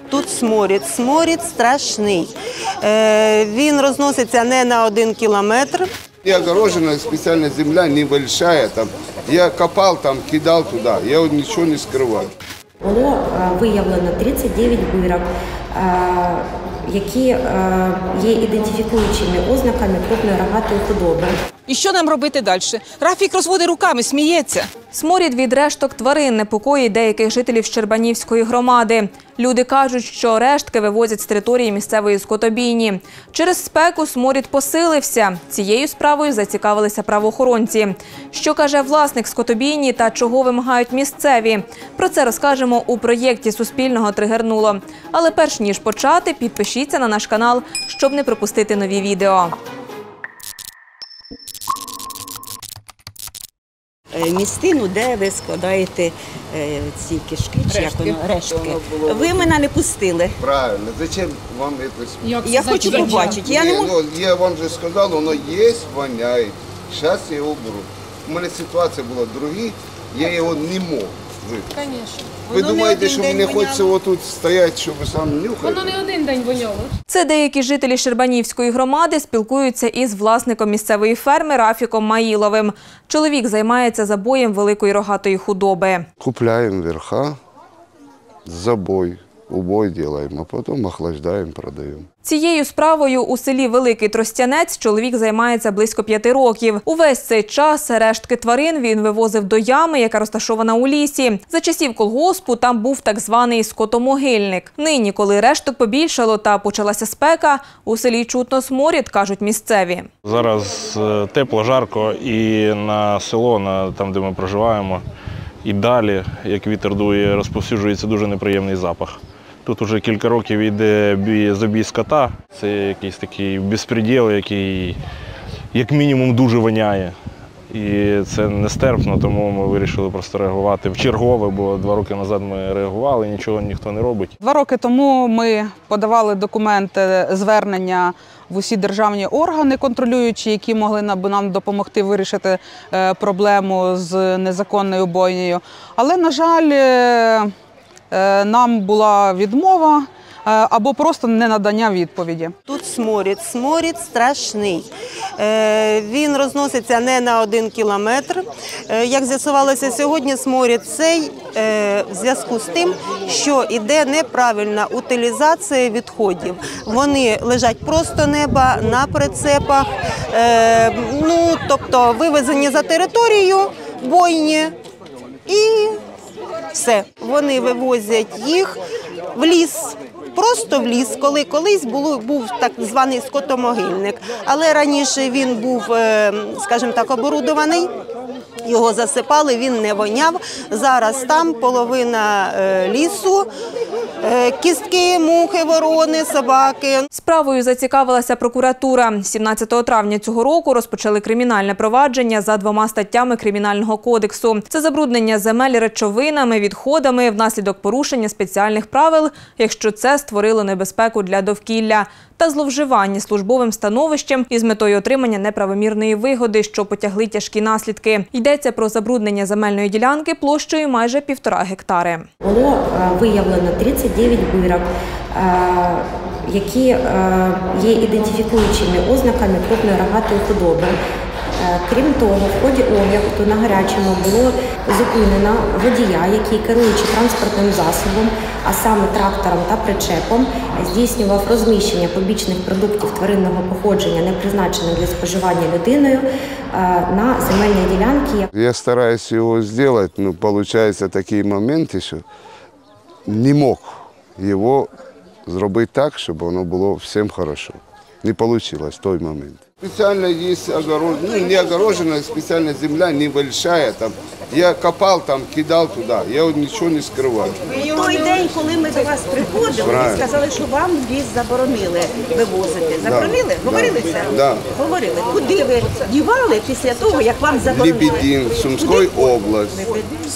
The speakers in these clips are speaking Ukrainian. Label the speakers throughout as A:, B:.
A: Тут сморід страшний. Він розноситься не на 1 кілометр.
B: Не огорожена специально земля небольшая. Там. Я копал, там, кидал туда. Я вот ничего не скрываю.
C: Було виявлено 39 бирок, які є ідентифікуючими ознаками крупної рогатої худоби.
D: І що нам робити далі? Рафік розводить руками, сміється.
E: Сморід від решток тварин непокоїть деяких жителів Щербанівської громади. Люди кажуть, що рештки вивозять з території місцевої скотобійні. Через спеку сморід посилився. Цією справою зацікавилися правоохоронці. Що каже власник скотобійні та чого вимагають місцеві? Про це розкажемо у проєкті «Суспільного тригернуло». Але перш ніж почати, підпишіться на наш канал, щоб не пропустити нові відео.
F: Місцину, де ви складаєте ці кишки, рештки. Ви мене не пустили.
B: Правильно. Зачем вам это?
F: Я хочу побачити.
B: Я вам же сказал, воно є, воняє. Зараз я його беру. У мене ситуація була друга, я його не мог випити. Ви думаєте, що мені хочеться отут стояти, щоб сам нюхати?
G: Воно не один день воняло.
E: Це деякі жителі Щербанівської громади спілкуються із власником місцевої ферми Рафіком Маїловим. Чоловік займається забоєм великої рогатої худоби.
B: Купляємо верха, забой, убой робимо, а потім охлаждаємо, продаємо.
E: Цією справою у селі Великий Тростянець чоловік займається близько 5 років. Увесь цей час рештки тварин він вивозив до ями, яка розташована у лісі. За часів колгоспу там був так званий скотомогильник. Нині, коли решток побільшало та почалася спека, у селі чутно сморід, кажуть місцеві.
H: Зараз тепло, жарко і на село, там де ми проживаємо, і далі, як вітер дує, розповсюджується дуже неприємний запах. Тут вже кілька років йде забій скота. Це якийсь такий безпреділ, який як мінімум дуже воняє. І це нестерпно, тому ми вирішили просто реагувати вчергове, бо 2 роки назад ми реагували, нічого ніхто не робить.
D: 2 роки тому ми подавали документи звернення в усі державні органи контролюючі, які могли нам допомогти вирішити проблему з незаконною бойнею. Але, на жаль, нам була відмова або просто ненадання відповіді.
A: Тут сморід страшний. Він розноситься не на 1 кілометр. Як з'ясувалося сьогодні, сморід цей в зв'язку з тим, що йде неправильна утилізація відходів. Вони лежать просто неба на прицепах, тобто вивезені за територію бойні і все. Вони вивозять їх в ліс. Просто в ліс, коли колись був так званий скотомогильник. Але раніше він був, скажімо так, оборудований, його засипали, він не воняв. Зараз там половина лісу, кістки, мухи, ворони, собаки.
E: Справою зацікавилася прокуратура. 17 травня цього року розпочали кримінальне провадження за 2 статтями Кримінального кодексу. Це забруднення земель речовинами, відходами внаслідок порушення спеціальних правил, якщо це створило небезпеку для довкілля, та зловживання службовим становищем із метою отримання неправомірної вигоди, що потягли тяжкі наслідки. Йдеться про забруднення земельної ділянки площею майже 1,5 гектари.
C: Було виявлено 39 бирок, які є ідентифікуючими ознаками крупної рогатої худоби. Крім того, в ході огляду на гарячому було зупинено водія, який, керуючи транспортним засобом, а саме трактором та причепом, здійснював розміщення побічних продуктів тваринного походження, не призначених для споживання людиною, на земельній ділянці.
B: Я стараюсь його зробити, але виходить такі моменти, що не мог його зробити так, щоб воно було всім добре. Не вийшло в той момент. Специально есть не огороженная, специально земля небольшая. Там. Я копал, там, кидал туда. Я вот ничего не скрываю.
F: В той день, коли ми до вас приходили, ви сказали, що вам ліс заборонили вивозити. Заборонили? Говорили це?
B: Да.
F: Говорили. Куди ви дівали після того, як вам заборонили?
B: Лебедин, Сумської області.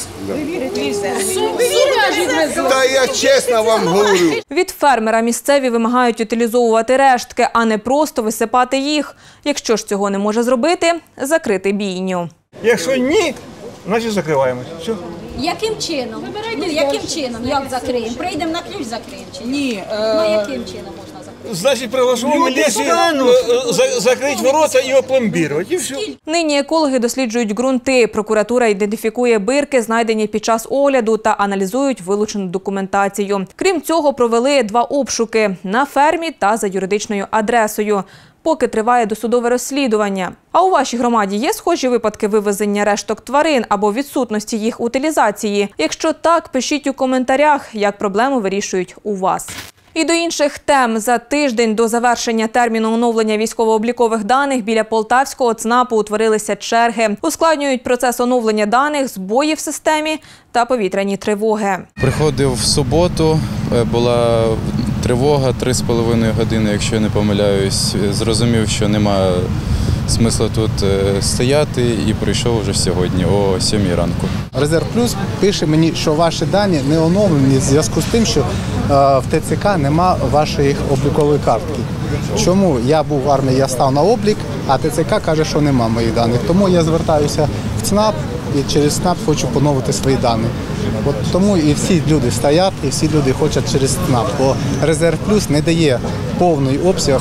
B: Та я чесно вам говорю.
E: Від фермера місцеві вимагають утилізовувати рештки, а не просто висипати їх. Якщо ж цього не може зробити – закрити бійню.
I: Якщо ні, значить закриваємось. Все.
G: Яким чином? Ну, яким чином? Як закриємо? Прийдемо на ключ, закриємо чи ні?
D: Ні.
G: Ну, яким чином можна закрити?
I: Значит, приглашено милицию закрыть ворота и опломбировать, и все.
E: Нині екологи досліджують ґрунти. Прокуратура ідентифікує бирки, знайдені під час огляду, та аналізують вилучену документацію. Крім цього, провели 2 обшуки – на фермі та за юридичною адресою. Поки триває досудове розслідування. А у вашій громаді є схожі випадки вивезення решток тварин або відсутності їх утилізації? Якщо так, пишіть у коментарях, як проблему вирішують у вас. І до інших тем. За тиждень до завершення терміну оновлення військово-облікових даних біля Полтавського ЦНАПу утворилися черги. Ускладнюють процес оновлення даних збої в системі та повітряні тривоги.
J: Приходив в суботу, була тривога 3,5 години, якщо я не помиляюсь. Зрозумів, що немає смисла тут стояти, і прийшов вже сьогодні о 7 ранку.
K: Резерв Плюс пише мені, що ваші дані не оновлені в зв'язку з тим, що в ТЦК нема вашої облікової картки. Чому? Я був в армії, я став на облік, а ТЦК каже, що нема моїх даних. Тому я звертаюся в ЦНАП і через ЦНАП хочу поновити свої дані. От тому і всі люди стоять, і всі люди хочуть через ЦНАП, бо Резерв Плюс не дає повний обсяг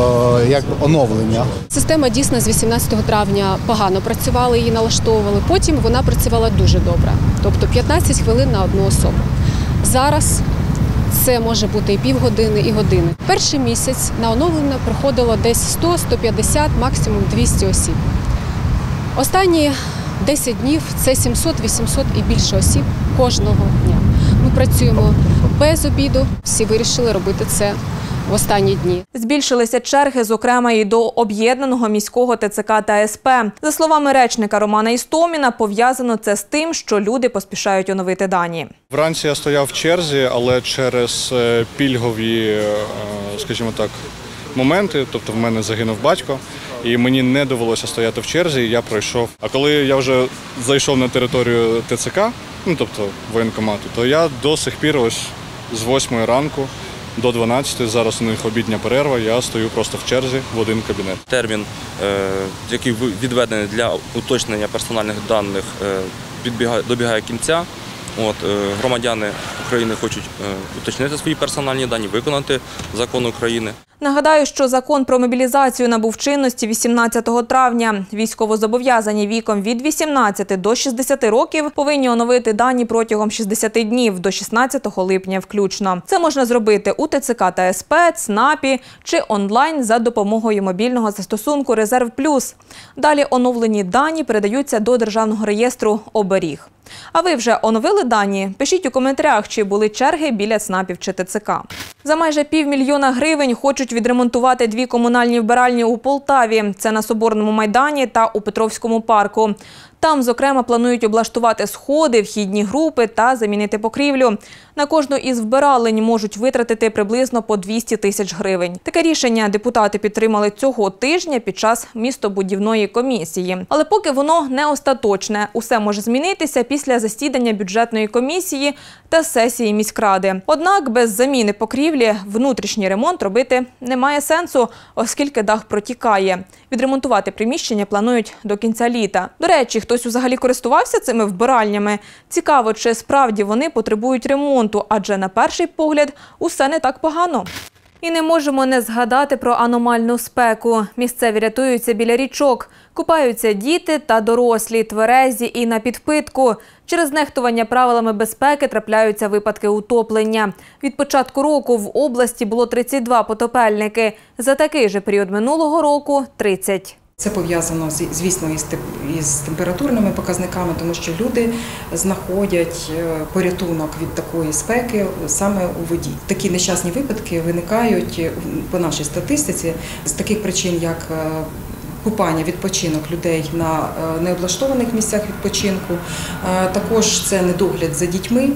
K: оновлення.
L: Система дійсно з 18 травня погано працювала, її налаштовували. Потім вона працювала дуже добре, тобто 15 хвилин на одну особу. Зараз це може бути і півгодини, і години. Перший місяць на оновлення приходило десь 100-150, максимум 200 осіб. Останні 10 днів – це 700-800 і більше осіб кожного дня. Ми працюємо без обіду, всі вирішили робити це в останні дні.
E: Збільшилися черги, зокрема, і до об'єднаного міського ТЦК та СП. За словами речника Романа Істоміна, пов'язано це з тим, що люди поспішають оновити дані.
M: Вранці я стояв в черзі, але через пільгові, скажімо так, моменти, тобто в мене загинув батько, і мені не довелося стояти в черзі, і я пройшов. А коли я вже зайшов на територію ТЦК, тобто воєнкомату, то я до сих пір ось з 8 ранку до 12, зараз у них обідня перерва, я стою просто в черзі в один кабінет.
N: Термін, який відведений для уточнення персональних даних, добігає кінця. Громадяни України хочуть уточнити свої персональні дані, виконати закон України.
E: Нагадаю, що закон про мобілізацію набув чинності 18 травня. Військовозобов'язані віком від 18 до 60 років повинні оновити дані протягом 60 днів до 16 липня включно. Це можна зробити у ТЦК та СП, ЦНАПі чи онлайн за допомогою мобільного застосунку «Резерв Плюс». Далі оновлені дані передаються до Державного реєстру «Оберіг». А ви вже оновили дані? Пишіть у коментарях, чи були черги біля ЦНАПів чи ТЦК. За майже 500 000 гривень хочуть відремонтувати 2 комунальні вбиральні у Полтаві. Це на Соборному майдані та у Петровському парку. Там, зокрема, планують облаштувати сходи, вхідні групи та замінити покрівлю. На кожну із вбиралень можуть витратити приблизно по 200 тисяч гривень. Таке рішення депутати підтримали цього тижня під час містобудівної комісії. Але поки воно не остаточне. Усе може змінитися після засідання бюджетної комісії та сесії міськради. Однак без заміни покрівлі внутрішній ремонт робити немає сенсу, оскільки дах протікає. Відремонтувати приміщення планують до кінця літа. До речі, хтось взагалі користувався цими вбиральнями? Цікаво, чи справді вони потребують ремонту, адже на перший погляд усе не так погано. І не можемо не згадати про аномальну спеку. Місцеві рятуються біля річок. Купаються діти та дорослі, тверезі і на підпитку. Через нехтування правилами безпеки трапляються випадки утоплення. Від початку року в області було 32 потопельники. За такий же період минулого року – 30.
O: Це пов'язано, звісно, із температурними показниками, тому що люди знаходять порятунок від такої спеки саме у воді. Такі нещасні випадки виникають по нашій статистиці з таких причин, як купання, відпочинок людей на необлаштованих місцях відпочинку, також це недогляд за дітьми,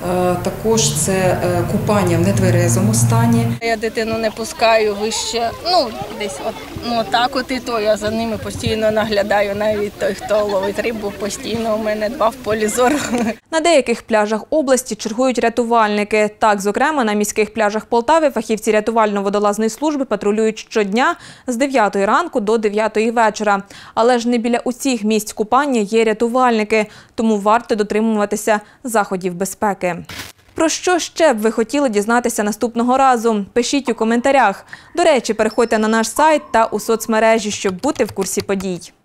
O: також це купання в нетверезому стані.
P: Я дитину не пускаю вище, десь отак от, і то я за ними постійно наглядаю, навіть той, хто ловить рибу, постійно у мене 2 в полі зору.
E: На деяких пляжах області чергують рятувальники. Так, зокрема, на міських пляжах Полтави фахівці рятувально-водолазної служби патрулюють щодня з 9 ранку до 9 10 вечора. Але ж не біля усіх місць купання є рятувальники, тому варто дотримуватися заходів безпеки. Про що ще б ви хотіли дізнатися наступного разу? Пишіть у коментарях. До речі, переходьте на наш сайт та у соцмережі, щоб бути в курсі подій.